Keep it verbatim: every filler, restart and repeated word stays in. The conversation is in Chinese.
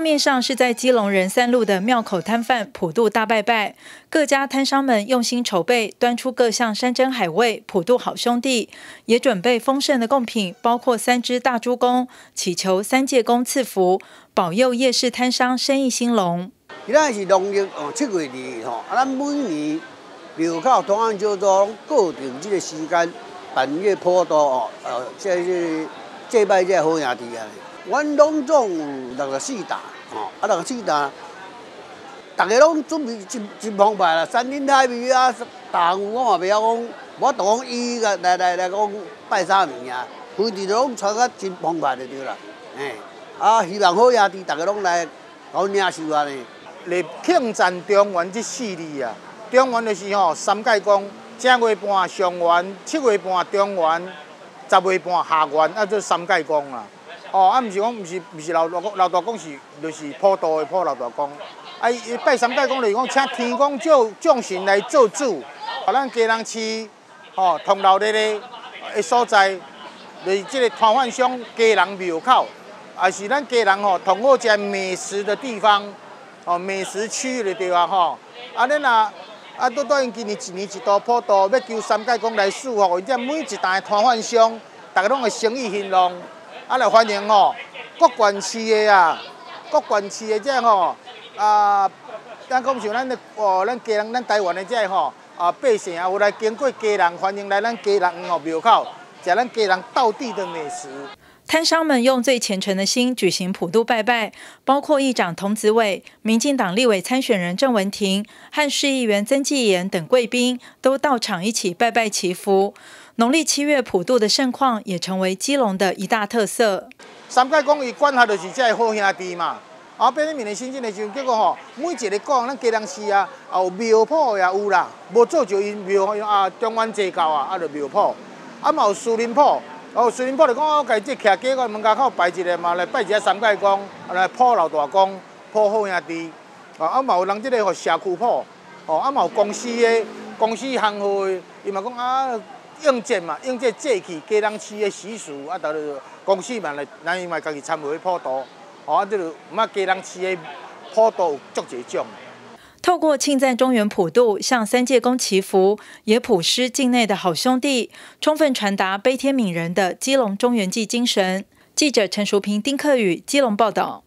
面上是在基隆仁三路的庙口摊贩普渡大拜拜，各家摊商们用心筹备，端出各项山珍海味，普渡好兄弟，也准备丰盛的贡品，包括三只大猪公，祈求三界公赐福，保佑夜市摊商生意兴隆。 今仔是农历哦七月二吼，啊，咱每年庙口同安小组拢固定这个时间办这普渡哦，呃，这这祭拜这好兄弟啊。 阮拢总有六十四搭，吼，啊六十四搭，大家拢准备真真澎湃啦，山珍海味啊，大项我嘛袂晓讲，我就讲伊个来来来讲拜啥物件，规日拢穿甲真澎湃就对啦，嘿，啊希望好兄弟大家拢来搞领受安尼。 嚟庆赞中元这四字啊，中元就是吼三界公，正月半上元，七月半中元，十月半下元，啊做三界公啊。 哦，啊，毋是讲，毋是，毋是老大公，老大公是，就是普渡的普老大公。啊，伊拜三界公就是讲，请天公照众神来做主。啊，咱家人市，吼，同老热的的所在，就是这个摊贩乡家人庙口，也是咱家人吼同好食美食的地方，哦，美食区的地方吼。啊，恁啊，啊，拄拄因今年一年一度普渡，要求三界公来守护，这每一单的摊贩乡，大家拢会生意兴隆。 啊，来欢迎吼，各县市的啊，各县市的这吼啊，咱讲像咱的哦，咱家人，咱台湾的这吼啊百姓啊，有来经过家人，欢迎来咱家人吼庙口，食咱家人道地的美食。 摊商们用最虔诚的心举行普渡拜拜，包括议长童子伟、民进党立委参选人郑文婷和市议员曾纪言等贵宾都到场一起拜拜祈福。农历七月普渡的盛况也成为基隆的一大特色。 三界公伊管辖就是这好兄弟嘛，啊，变成明年新进的时候，结果吼，每一个讲咱家人市啊，啊有庙铺也有啦，无做就因庙啊中元节到啊，啊就庙铺，啊嘛有树林铺。 哦，水林铺就讲，我家己徛街个门口口摆一个嘛，来拜一下三界公，来普老大公，普好兄弟。啊，啊嘛有人即个互社区铺，哦，啊嘛有公司的公司行号的，伊嘛讲啊应节嘛，应节节气，家人市的习俗，啊，就公司嘛来，咱伊嘛家己参与普渡，哦，啊，即个毋啊家人市的普渡有足侪种。 透过庆赞中元普渡，向三界公祈福，也普施境内的好兄弟，充分传达悲天悯人的基隆中元祭精神。记者陈淑平、丁克宇，基隆报道。